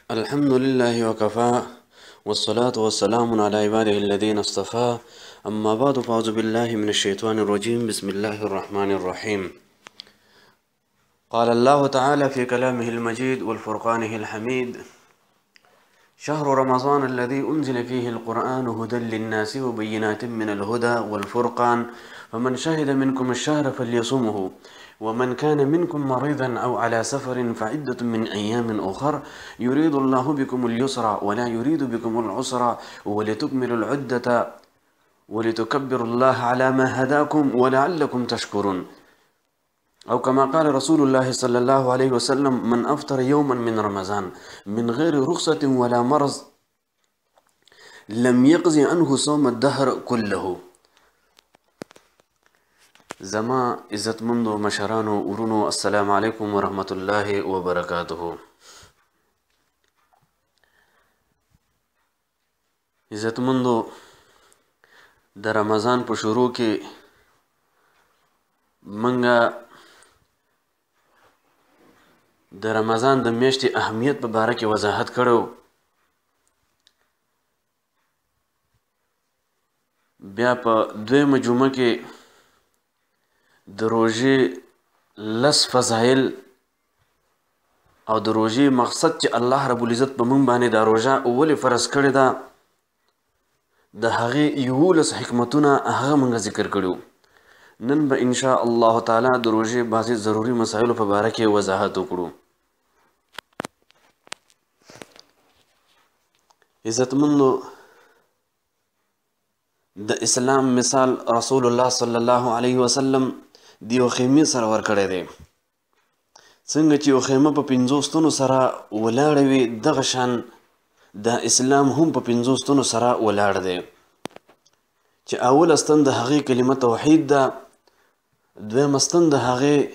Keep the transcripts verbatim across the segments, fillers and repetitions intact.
الحمد لله وكفى والصلاة والسلام على عباده الذين اصطفى أما بعد فأعوذ بالله من الشيطان الرجيم بسم الله الرحمن الرحيم قال الله تعالى في كلامه المجيد والفرقانه الحميد شهر رمضان الذي أنزل فيه القرآن هدى للناس وبينات من الهدى والفرقان فمن شهد منكم الشهر فليصمه ومن كان منكم مريضا أو على سفر فعدة من أيام أخر يريد الله بكم اليسر ولا يريد بكم العسر ولتكملوا العدة ولتكبروا الله على ما هداكم ولعلكم تشكرون أو كما قال رسول الله صلى الله عليه وسلم من أفطر يوما من رمضان من غير رخصة ولا مرض لم يقضي عنه صوم الدهر كله. زما عزت مندو مشرانو ورونو السلام عليكم ورحمة الله وبركاته. عزت مندو د رمضان په شروع کې منګه د رمضان د میاشتې اهمیت په باره کې وضاحت کړو. بیا په دویمه جمعه کې د روژې لس فضایل او د روژې مقصد چې الله رب العزت په موږ باندې دا روژه ولې فرض کړې ده د هغې یولس حکمتونه هغه موږ ذکر کړو. نن به ان شاء الله تعالی د روژې بعضې ضروري مسایلو په باره کې وضاحت وکړو. عزتمندو د اسلام مثال رسول الله صلی الله علیه وسلم د یو خیمې سره ورکړی دی. څنګه چې یو خیمه په پنځو ستنو سره ولاړه وي دغه شان د اسلام هم په پنځو ستنو سره ولاړ دی چې اول ستن د هغې کلمه توحید ده، دویم ستن د هغې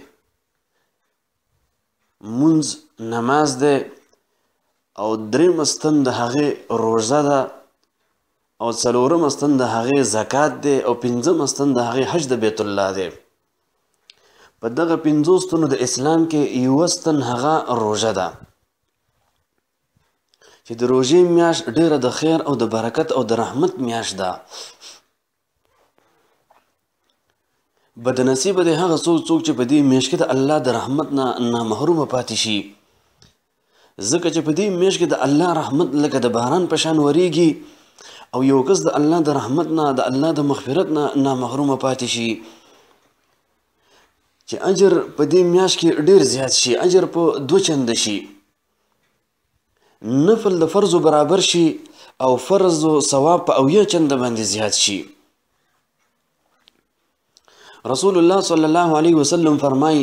مونځ نماز دی او دریم ستن د هغې روژه ده او څلورم ستن د هغې زکات دی او پنځم ستن د هغې حج د بیت الله دی. په دغه پنځو ستنو د اسلام کې یوه ستن هغه روژه ده چې د روژې میاشت ډیره د خیر او د برکت او د رحمت میاشت ده. بدنصیبه دی هغه څوک څوک چې په دې میاشت کې د الله د رحمت نه نامحرومه پاتې شي، ځکه چې په دې میاشت کې د الله رحمت لکه د باران په شان وریږي او یو کس د الله د رحمت نه د الله د مغفرت نه نامحرومه پاتې شي چې اجر په دې میاشت کې ډیر زیات شي، اجر په دو چنده شي، نفل د فرضو برابر شي او فرض و ثواب په اویا چنده باندې زیات شي. رسول الله صلی الله علیه وسلم فرمای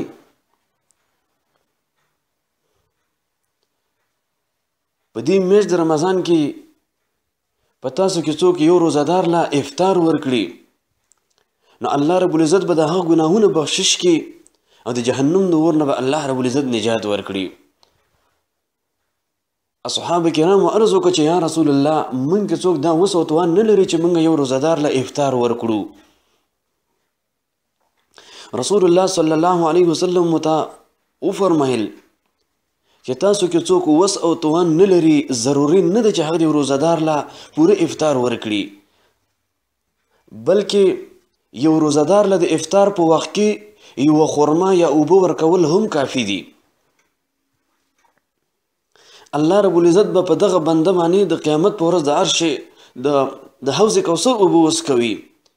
په دې میاشت د رمضان کې په تاسو کې څوک یو روزادار لا افطار ورکړي نو الله رب العزت به د هغه ګناهونه بخشش کړي او د جهنم د اور نه به الله رب العزت نجات ورکړي. اصحاب کرامو عرض وکړه چې یا رسول الله موږ کې څوک دا وس او توان نه لري چې موږ یو روزادار له افطار ورکړو. رسول الله صلی الله علیه وسلم متا وفرمایل چې تاسو کې څوک وس او توان نه لري ضروري نه ده چې هغه د روزادار له پوره افطار ورکړي، بلکې یو روزادار له د افطار په وخت کې یو خرما یا اوبه ورکول هم کافی دي. الله رب العزت به په دغه بنده باندې د قیامت په ورځ د عرش د د حوض کوثر اوبه وڅکوي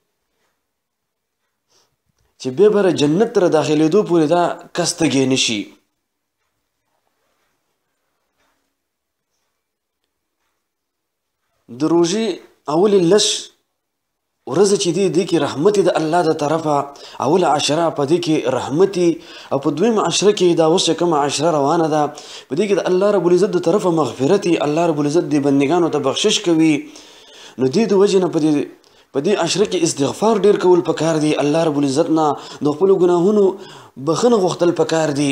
چې بیا به جنت ته داخلېدو پورې دا کس تږی نه شي. د روژې اولې لس ورځې چې دي دې کې رحمت د الله د طرفه، اوله عشره په دې کې رحمتي او په دویمه عشره کې دا اوس چې کومه عشره روانه ده په دې کې د الله رب العزت د طرفه مغفرتي، الله رب العزت د بندګانو ته بخشش کوي. نو دې د وجې نه په دې په دې عشره کې استغفار ډیر کول پکار دي، الله رب العزت نه د خپلو ګناهونو بخښنه غوښتل پکار دي.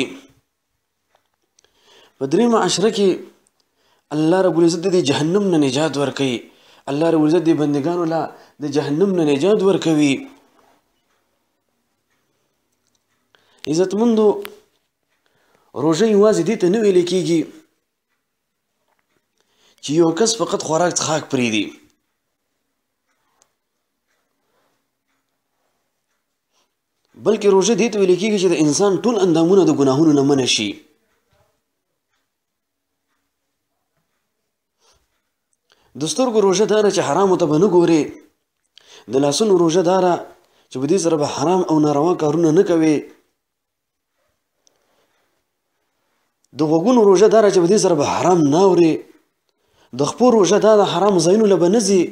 په دریمه عشره کې الله رب العزت د جهنم نه نجات ورکوي، الله رب العزت د بندګانو له د جهنم نه نجات ورکوي. عزتمندو روژه یوازې دې ته نه ویل کېږي چې یو کس فقط خوراک څښاک پرېږدي. بلکې روژه دې ته ویل کېږي چې د انسان ټول اندامونه د ګناهونو نه منع شي. د سترګو روژه دا ده چې حرامو ته به نه ګورې. د لاسونو روژه دا ده چې په دې سره به حرام او ناروا کارونه نه کوې. د غوږونو روژه دا ده چې په دې سره به حرام نه اورې. د خپو روژه دا ده حرام ځایونو له به نه ځي.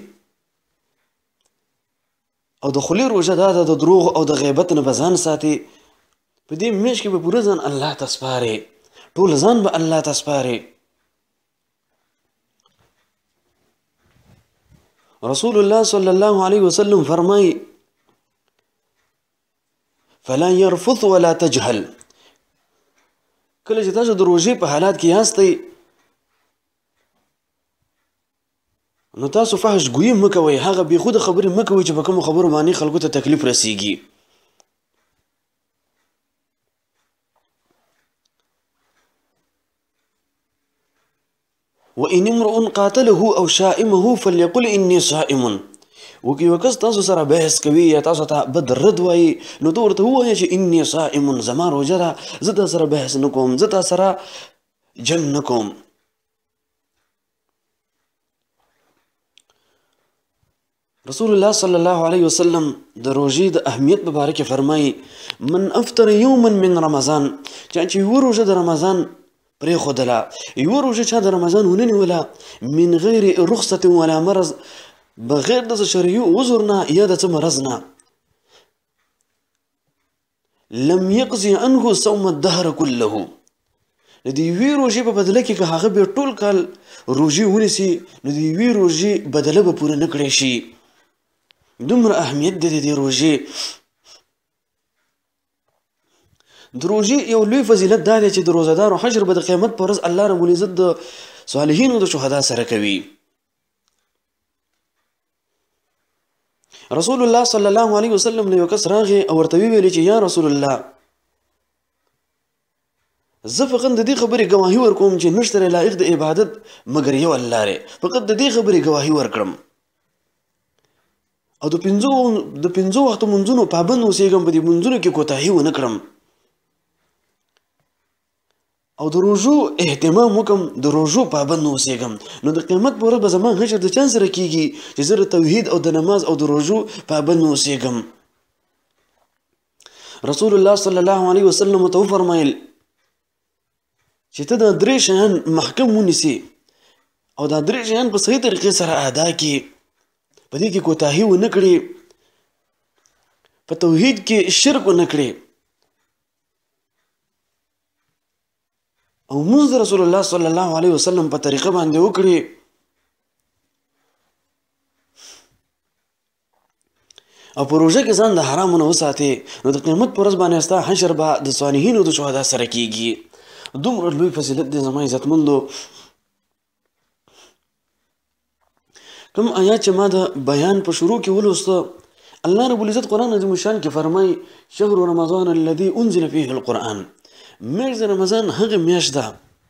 او د خولې روژه دا ده د دروغ او د غیبت نه به ځان ساتي. په دې میاشت کې به پوره ځان الله ته سپارې. ټول ځان به الله ته سپارې. رسول الله صلی الله علیه وسلم فرمای فلا يرفث ولا تجهل. کله چې تاسو د روژې په حالات کې یاستئ نو تاسو فحش ګویي مه کوئ. هغه بېخوده خبرې مه کوئ چې په کومو خبرو باندې خلکو ته تکلیف رسیږي. وإن امرؤ قاتله أو شائمه فليقل إني صائم. وکي یو کس تاسو سره بحث کوي یا تاسو ته بد رد وایي نو ته ورته ووایه چې اني صائم، زما روژه ده، زه تا سره بحث نه کوم، زه تا سره جنګ نه کوم. رسول الله صلی الله علیه وسلم د روژې د اهمیت په باره کې فرمایي من افطر یوما من رمضان، چا چې یوه روژه د رمضان پرېښودله، یوه روژه چا د رمضان وننیوله من غیر رخصة ولا مرض، بغیر د څه شرعي عذر نه یا د څه مرض نه، لم یقضي عنه صوم الدهر كله. د دې یوې روژې په بدله کې که هغه بیا ټول کال روژې ونیسي نو د یوې روژې بدله به پوره نه کړی شي. دومره اهمیت دی د دې روژې. د روژې یو لوی فضیلت دا دی چې د روزهدارو حشر به د قیامت په ورځ الله رب العزت د صالحینو د شهدا سره کوي. رسول الله صلی الله علیه وسلم له یو کس راغی او ورته ویلي چې یا رسول الله زه فقط د دې خبرې ګواهي ورکوم چې نشته لایق د عبادت مګر یو الله دی، فقط د دې خبرې ګواهي ورکړم او د پنځو د پنځو وختو منځونو پابند اوسېږم، په دې منځونو کې کوتاهي ونه کړم او د روژو اهتمام وکم، د روژو پابند اوسېږم. نو د قیامت په ورځ به زما حشر د چا سره کېږي چې زه د توحید او د نماز او د روژو پابند اوسېږم. رسول الله صلی الله علیه وسلم ورته وفرمایل چې ته دا درې شیان محکم ونیسي او دا درې شیان په صحیح طریقې سره ادا کړي، په دې کې کوتاهي ونه کړي، په توحید کې شرک ونه کړي او مونږ د رسول الله صلی الله علیه وسلم په طریقه باندې وکړي. او په روژه کې ځان د حرامو نه وساتې نو د قیامت په ورځ باندې ستا حشر به د صالحینو د شهدا سره کېږي. دومره لوی فضیلت دی زما عزتمندو. کوم آیات چې ما د بیان په شروع کې ولوسته، الله رب العزت قرآن عظیم الشان کې فرمایي شهر رمضان الذي انزل فيه القرآن. میاشت د رمضان هغه میاشت ده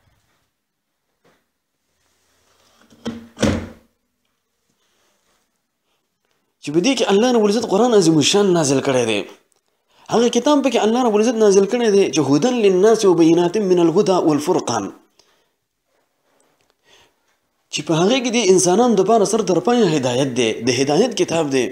چې په دې کې الله رب العزت قرآن عظیم الشان نازل کړی دی. هغه کتاب پکې الله رب العزت نازل کړی دی چې هدى للناس وبينات من الهدى والفرقان، چې په هغه کې د انسانانو دپاره سر تر پایه هدایت دی، د هدایت کتاب دی.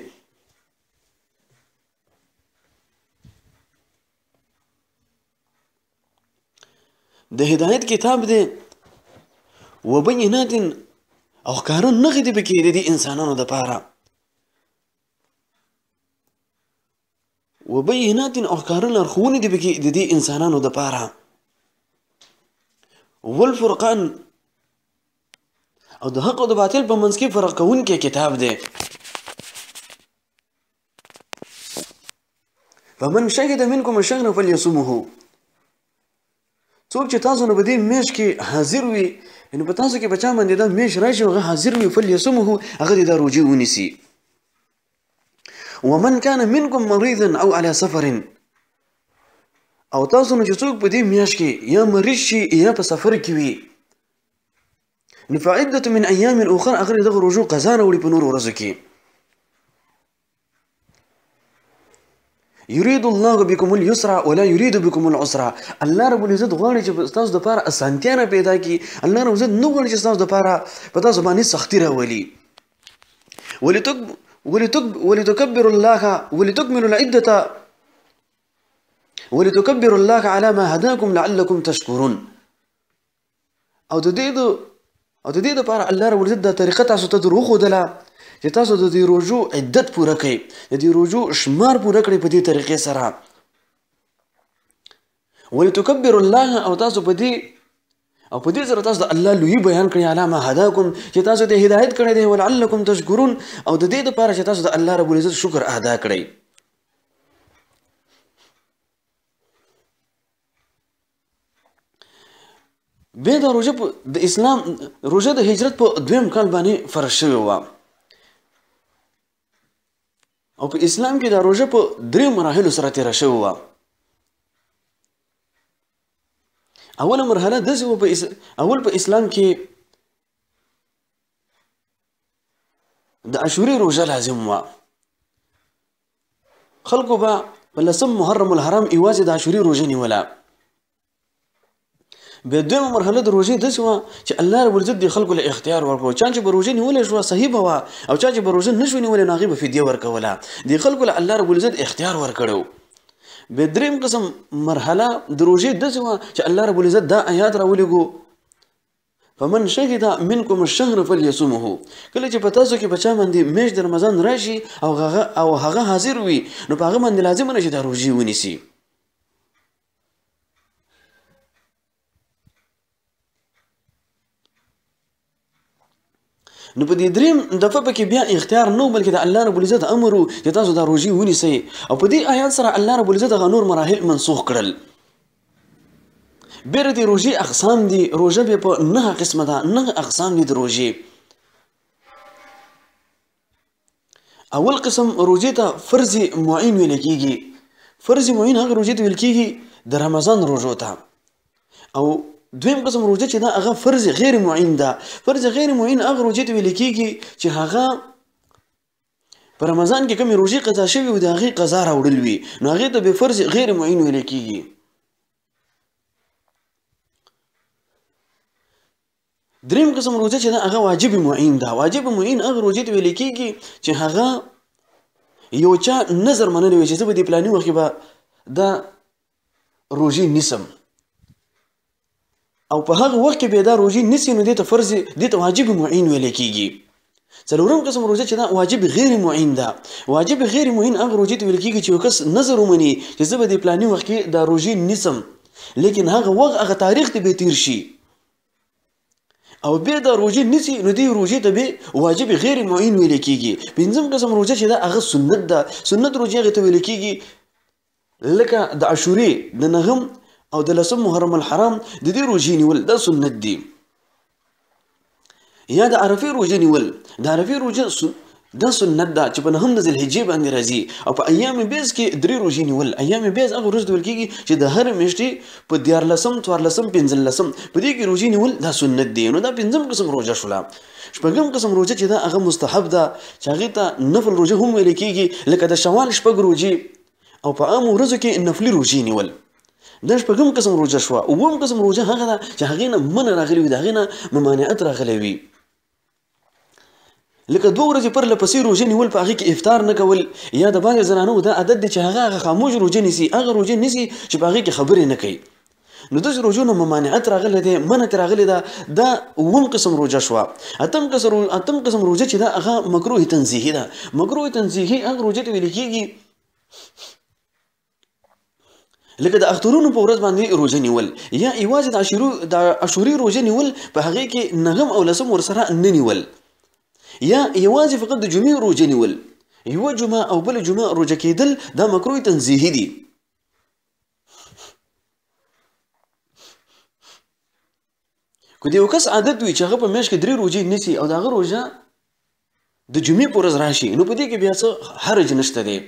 د هدایت کتاب دی وبینات او ښکاره نښې دي پکې د دې انسانانو دپاره، وبینات او ښکاره لارښوونې دي پکې د دې انسانانو دپاره، والفرقان او د حق او د باطل په منځ کې فرق کوونکی کتاب دی. فمن شهد منکم الشهر فلیصمه. څوک چې تاسو نه په دې میاشت کې حاضر وي، یعنې په تاسو کې په چا باندې دا میاشت راشي هغه حاضر وي، فلیصمه هغه دې دا روژې ونیسي. ومن كان منكم مريضا او على سفر. او تاسو نه چې څوک په دې میاشت کې یا مریض شي یا په سفر کې وي نو فعدة من ایام اخر اخر دغه روزو قضا نه وړي په نور ورځو کې. يريد الله بكم اليسر ولا يريد بكم العسر. الله رب العزت غواړي چې تاسو د لپاره اسانتیا نه پیدا کړي. الله رب العزت نه غواړي چې تاسو د لپاره په تاسو باندې سختي راولي. ولتك ولتك ولتكبروا الله ولتكملوا العدة ولتكبروا الله على ما هداكم لعلكم تشكرون. او د دې او د دې لپاره الله رب العزت د طریقه تاسو ته درو خودله چې تاسو د دې روزو عدت پوره کړئ، د دې روزو شمار پوره کړئ په دې طریقې سره. ولتكبروا الله او تاسو په دې او په دې سره تاسو د الله لوی بیان کړئ علی ما هداکم چې تاسو ته هدایت کړی دی، ولعلکم تشکرون او د دې لپاره چې تاسو د الله رب العزت شکر ادا کړئ. بیا دا روژه د اسلام روژه د هجرت په دویم کال باندې فرض شوې وه او په اسلام کې دا روژه په درې مراحلو سره تېره شوې وه. اوله مرحله داسې وه په اول په اسلام کې د عاشورې روژه لازم وه. خلکو به په لسم محرم الحرام یوازې د عاشورې روژه نیوله. بیا دویمه مرحله د روژې داسې وه چې الله رب العزت دې خلکو له اختیار ورکړو. چا چې به روژه نیولی شوه صحیح به وه او چا چې به روژه نه شوه نیولی نو هغې به فدیه ورکوله. دې خلکو له الله رب العزت اختیار ورکړی. بیا دریم قسم مرحله د روژې داسې وه چې الله رب العزت دا آیات راولېږو فمن شهد منکم الشهر فلیصومه. کله چې په تاسو کې په چا باندې میاشت د رمضان راشي او هغه او هغه حاضر وي نو په هغه باندې لازمه ده چې دا روژې ونیسي. نو په دې دریم دفعه پکې بیا اختیار نه بلکې د الله رب العزت امر و چې تاسو دا روژې ونیسئ او په دې آیات سره الله رب العزت هغه نور مراحل منسوخ کړل. بیا د روژې اقسام دي. روژه بیا په نهه قسمه ده، نهه اقسام دي د روژې. اول قسم روژې ته فرض معین ویل کېږي. فرض معین هغه روژې ته ویل کېږي د رمضان روژو ته. او دویم قسم روژه چې دا هغه فرض غیر معین ده. فرض غیر معین هغه روژې ته ویل کېږي چې هغه په رمضان کې کومې روژې قضا شوي او د هغې قضا راوړل وي نو هغې ته به فرض غیر معین ویل کېږي. دریم قسم روژه چې دا هغه واجب معین ده. واجب معین هغه روژې ته ویل کېږي چې هغه یو چا نظر منلی وي چې زه به د پلاني وخت کې به دا روژې نیسم او په هغه وخت کې به دا روژې نیسي نو دې ته فرض دې ته واجب معین ویل کېږي. څلورم قسم روژه چې دا واجب غیر معین ده. واجب غیر معین هغه روژې ته ویل کېږي چې یو کس نظر ومني چې زه به د پلاني وخت کې دا روژې نیسم لیکن هغه وخت هغه تاریخ ته به تیر شي او بیا دا روژې نیسي نو دې روژې ته به واجب غیر معین ویل کېږي. پنځم قسم روژه چې دا هغه سنت ده. سنت روژې هغې ته ویل کېږي لکه د عاشورې د نهم او د لسم محرم الحرام د دې روژې نیول دا سنت دي. یا د عرفې روژه نیول د عرفې روژه دا سنت ده چې په نهم د ذوالحجې باندې راځي او په ایام بیز کې درې روژې نیول. ایام بیز هغه ورځ ته ویل کېږي چې د هرې میاشتې په دیارلسم څوارلسم پنځلسم په دې کې روژې نیول دا سنت دي. نو دا پنځم قسم روژه شوله. شپږم قسم روژه چې دا هغه مستحب ده چې هغې ته نفل روژه هم ویل کېږي لکه د شوال شپږ روژې او په عامو ورځو کې نفلي روژې نیول. دا شپږم قسم روژه شوه. اووم قسم روژه هغه ده چې هغې نه منع راغلی وي، د هغې نه ممانعت راغلی وي. لکه دوه ورځې پرله پسې روژه نیول، په هغې کې افطار نه کول. یا د بعضې زنانو دا عادت دی چې هغه هغه خاموش روژه نیسي، هغه روژه نیسي چې په هغې کې خبرې نه کوي. نو داسې روژو نه ممانعت راغلی دی، منع ترې راغلی ده. دا اووم قسم روژه شوه. اتم قسم اتم قسم روژه چې دا هغه مکروه تنزیهي ده. مکروه تنزیهي هغه روژه ته ویل کېږي لکه د اخترونو په ورځ باندې روژه نیول یا یوازې د عاشورې روژه نیول، په هغې کې نهم او لسم ورسره نه نیول. یا یوازې فقط د جمعې روژه نیول، یوه جمعه او بله جمعه روژه کېدل دا مکروه تنزیهي دي. که د یو کس عادت وي چې هغه په میاشت کې درې روژې نیسي او د هغه روژه د جمعې په ورځ راشي نو په دې کې بیا څه حرج نشته دی.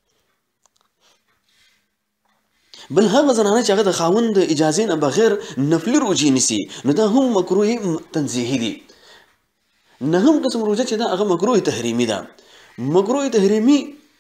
بل هغه زنانه چې هغه د خاوند د اجازې نه بغیر نفلي روژې نیسي نو دا هم مکروه تنزیهي دي. نهم قسم روزه چې دا هغه مکروه تحریمي ده. مکروه تحریمي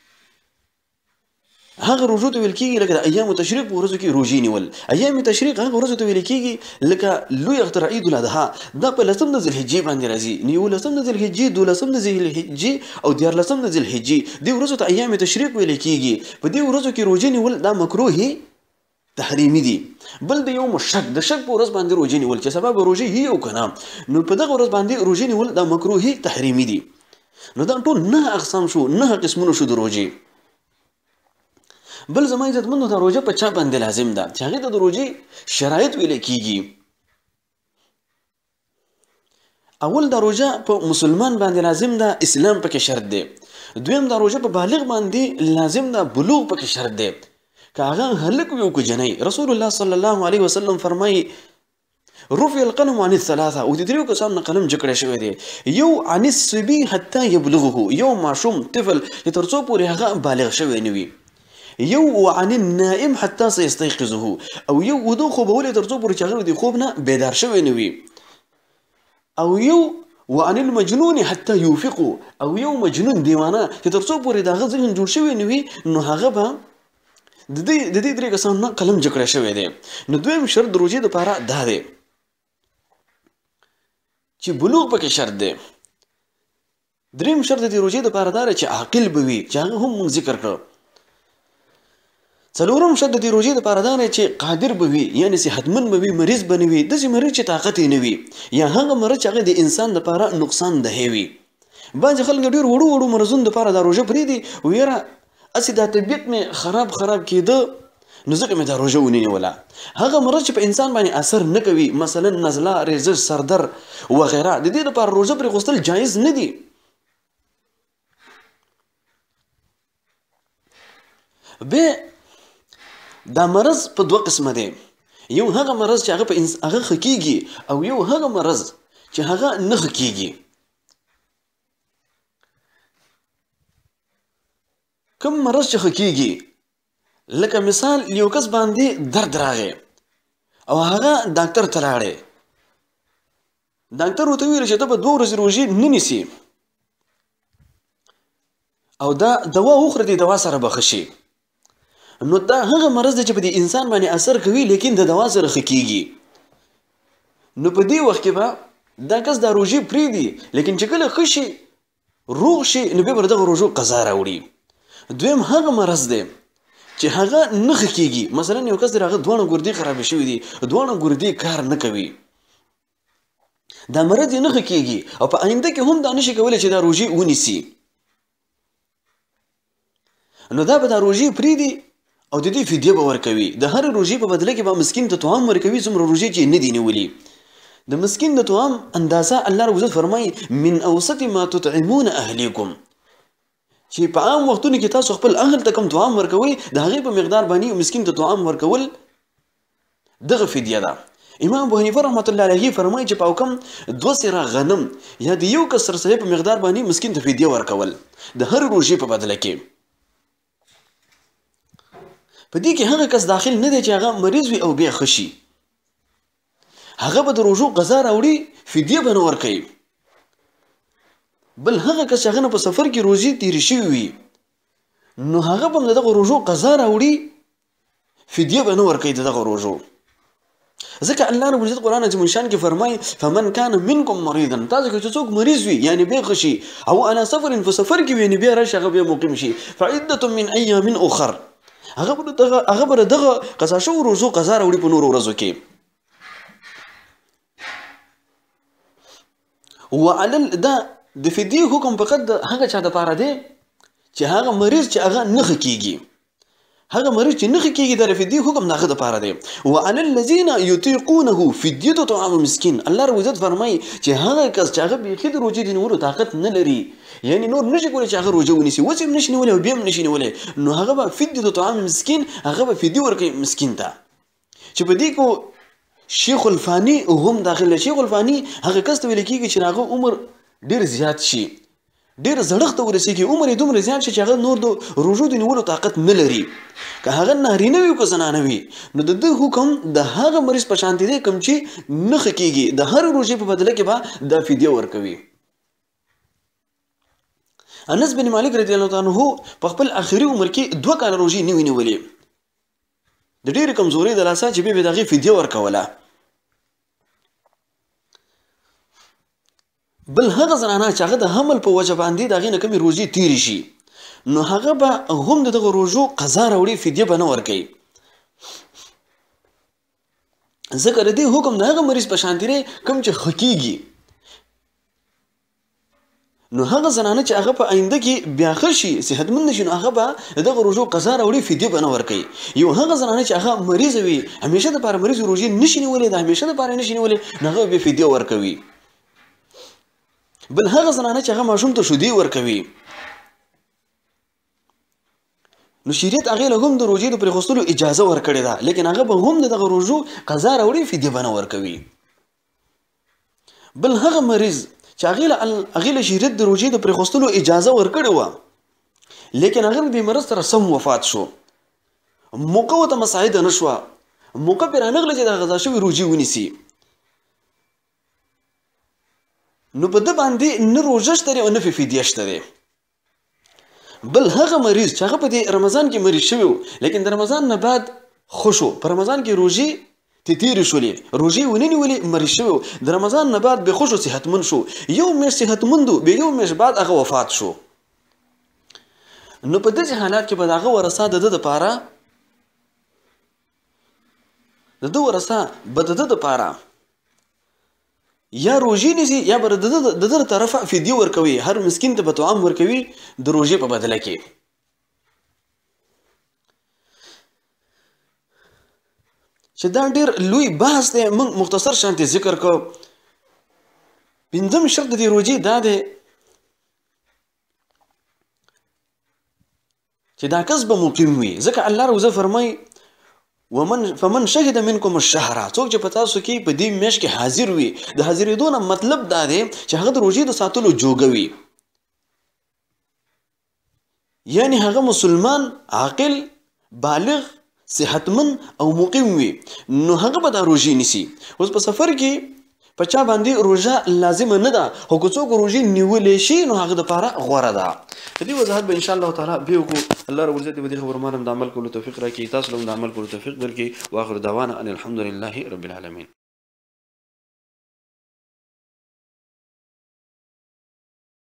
هغه روزو ته ویل کېږي لکه د ایام تشریق په ورځو کې روژې نیول. ایام تشریق هغه ورځو ته ویل کېږي لکه لوی اختر عید الاضحی، دا په لسم د ذوالحجې باندې راځي، یولسم د ذوالحجې، دولسم د ذوالحجې او دیارلسم د ذوالحجې. دې ورځو ته ایام تشریق ویل کېږي. په دې ورځو کې روژې نیول دا مکروه تحریمي دي. بل د یوم شک، د شک په ورځ باندې روژې نیول چې سبب روژې هي او کنه، نو په دغه ورځ باندې روژې نیول دا مکروه تحریمي دي. نو دا ټول نه اقسام شو، نه قسمونه شو د روژې. بل زما عزتمندو دا روژه په چا باندې لازم ده چې هغې ته د روژې شرایط ویلی کېږي. اول دا روژه په مسلمان باندې لازم ده، اسلام پکې شرط دی. دویم دا روژه په بالغ باندې لازم ده، بلوغ پکې شرط دی. که هغه هلک وي او که جنۍ. رسول الله صلی الله علیه وسلم فرمایي رفع القلم عن الثلاثه، او د دریو کسانو نه قلم جګ کړی شوی دی. یو عن الصبي حتی یبلغه، یو ماشوم طفل چې تر څو پورې هغه بالغ شوی نه وي. یو وعن النائم حتی سيستيقظه، او یو ودو خوبولی تر څو پورې چې هغه د خوب نه بیدار شوی نه وي. او یو وعن المجنون حتی يوفقه، او یو مجنون دیوانه چې تر څو پورې د هغه ذهن جوړ شوی نه وي، نو هغه به د دې د دې درې کسانو نه قلم جګ کړی شوی دی. نو دویم شرط د روژې دپاره دا دی چې بلوغ پکې شرط دی. دریم شرط د روژې دپاره دا دی چې عاقل به وي، چې هغه هم موږ ذکر کړه. څلورم شرط د روژې دپاره دا دی چې قادر به وي، یعنې صحتمند به وي، مریض به نه وي، داسې مریض چې طاقت یې نه وي، یا هغه مرض چې هغه د انسان دپاره نقصان دهی وي. بعضې خلک ډېر وړو وړو مرضونو دپاره دا روژه پرېږدي، ویره هسې دا طبیعت مې خراب خراب کېده نو ځکه مې دا روژه ونیوله. هغه مرض چې په انسان باندې اثر نه کوي، مثلا نزله، ریزش، سردر وغیره، د دې دپاره روژه پرېښودل جایز نه دي. بیا دا مرض په دوه قسمه دی. یو هغه مرض چې هغه په هغه ښه کېږي، او یو هغه مرض چې هغه نه ښه کېږي. کوم مرض چې ښه کېږي، لکه مثال یو کس باندې درد راغی او هغه ډاکټر ته لاړی، ډاکټر ورته وویل چې ته به دوه ورځې روژې نه نیسي او دا دوا وخوره، دې دوا سره به ښه شي. نو دا هغه مرض دی چې په دې انسان باندې اثر کوي لیکن د دوا سره ښه کېږي. نو په دې وخت کې به دا کس دا روژې پرېږدي، لیکن چې کله ښه شي، روغ شي، نو بیا به دغه روژو قضا راوړي. دویم هغه مرض دی چې هغه نه ښه کېږي، مثلا یو کس دی هغه دواړه ګردې خرابې شوي دي، دواړه ګردې کار نه کوي، دا مرض یې نه ښه کېږي او په آینده کې هم دا نشي کولی چې دا روژې ونیسي. نو دا به دا روژې پرېږدي او د دې فدیه به ورکوي. د هرې روژې په بدله کې به مسکین ته طعام ورکوي، څومره روژې چې نه دي نیولي. د مسکین د طعام اندازه الله رب العزت فرمایي من اوسط ما تطعمون اهلیکم، چې په عام وختونو کې تاسو خپل اهل ته کوم طعام ورکوئ، د هغې په مقدار باندې مسکین ته طعام ورکول دغه فدیه ده. امام ابو حنیفه رحمت الله علیه فرمایي چې په کم دوه سره غنم یا د یو کس سرسری په مقدار باندې مسکین ته فدیه ورکول د هرې روژې په بدله کې. په دې کې هغه کس داخل نه دی چې هغه مریض وي او بیا ښه شي، هغه به د روژو قضا راوړي، فدیه به نه ورکوي. بل هغه کس چې هغه نه په سفر کې روژې تېرې شوي وي، نو هغه به هم د دغه روژو قضا راوړي، فدیه به نه ورکوي د دغه روژو. ځکه الله رب العزت قرآن عظیم الشان کې فرمایي فمن کان منکم مریضا، تاسو کې چې څوک مریض وي یعنې بیا ښه شي، او علی سفر په سفر کې وي یعنې بیا راشي هغه بیا مقیم شي، فعدة من ایام اخر، هغه به دغه قضا شوو روژو قضا راوړي په نورو ورځو کې. وعلل دا د فدیې حکم فقط د هغه چا دپاره دی چې هغه مریض چې هغه نه ښه کېږي، هغه مریض چې نه ښه کېږي دا د فدیې حکم د هغه دپاره دی. وعلى الذین یطیقونه فدیة طعام مسکین، الله رب العزت فرمایي چې هغه کس چې هغه بیخي د روژې د نیولو طاقت نه لري، یعنی نور نشي کولی چې هغه روژه ونیسي، اوس هم نشي نیولی او بیا هم نشي نیولی، نو هغه به فدیة طعام مسکین، هغه به فدیه ورکوي مسکین ته. چې په دې کې شیخ الفانی هم داخل دی. شیخ الفانی هغه کس ته ویل کېږي چې هغه عمر ډېر زیات شي، ډېر زړښت ته ورسېږي، عمر یې دومره زیات شي چې هغه نور د روژو د نیولو طاقت نه لري، که هغه نارینه وي او که زنانه وي، نو د ده حکم د هغه مریض په شانتې دی کوم چې نه ښه کېږي، د هرې روژې په بدله کې به دا فدیه ورکوي. انس بن مالک رضی الله عنه په خپل اخري عمر کې دوه کاله روژې نه وې نیولې د ډېرې کمزورۍ د لاسه چې بیا به د هغې فدیه ورکوله بل هغه زنانه چې هغه د حمل په وجه باندې د هغې نه کمې روژې تېرې شي نو هغه به هم د دغه روژو قضا راوړي فدیه به نه ورکوي ځکه د دې حکم د هغه مریض په شان دی کوم چې ښه کېږي نو هغه زنانه چې هغه په آینده کې بیا ښه شي صحتمند شي نو هغه به د دغه روژو قضا راوړي فدیه به نه ورکوي یو هغه زنانه چې هغه مریضه وي همیشه دپاره مریض روژې نشي نیولې د همیشه دپاره نشي نیولې نو هغه به فدیه ورکوي بل هغه زنانه چې هغه ماشوم ته شیدې ورکوي نو شریعت هغې له هم د روژې د پرېښودلو اجازه ورکړې ده لیکن هغه به هم د دغه روژو قضا راوړي فدیه به نه ورکوي بل هغه مریض چې هغې له شریعت د روژې د پرېښودلو اجازه ورکړې وه لیکن هغه د دې مرض سره سم وفات شو موقع ورته مساعده نه شوه موقع پرې رانغله چې د غذا شوې روژې ونیسي نو په ده باندې نه روژه شته دی او نه فدیه شته دی بل هغه مریض چې هغه په دې رمضان کې مریض شوی و لیکن د رمضان نه بعد ښه شو په رمضان کې روژې ترې تېرې شولې روژې ونه نیولې مریض شوی و د رمضان نه بعد بې ښه شو صحتمند شو یو میاشت صحتمند و بیا یو میاشت بعد هغه وفات شو نو په داسې حالات کې به د هغه ورثه د ده دپاره د ده ورثه به د ده دپاره یا روژې نیسي یا به د ده طرفه فدیه ورکوي هر مسکین ته به طعام ورکوي د روژې په بدله کې چې دا ډېر لوی بحث دی موږ مختصر شانتې ذکر کو پنځم شرط د دې روژې دا دی چې دا کس به مقیم وي ځکه الله روزه فرمایي ومن فمن شهد منکم الشهر څوک چې په تاسو کې په دې میاشت کې حاضر وي د حاضرېدو نه مطلب دا دی چې هغه د روژې د ساتلو جوګه وي یعنی هغه مسلمان عاقل بالغ صحتمند او مقیم وي نو هغه به دا روژې نیسي اوس په سفر کې په چا باندې روژه لازمه نه ده خو که څوک روژې نیولی شي نو هغه دپاره غوره ده د دې وضاحت به انشاءالله تعالی بیا وکړو الله رب العزت دې په دې خبرو باندې د عمل کولو توفیق راکړي تاسو له هم د عمل کولو توفیق درکړي واخر دعوانا ان الحمد لله رب العالمین